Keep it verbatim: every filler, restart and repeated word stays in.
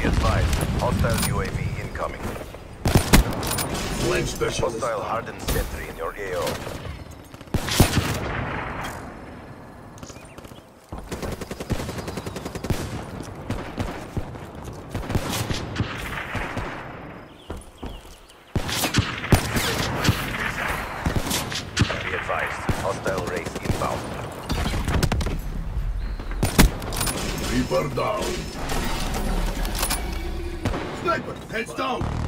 advised, hostile U A V incoming. Flame specialist. Hostile hardened sentry in your A O. Be advised, hostile race inbound. Reaper down. Sniper, heads down.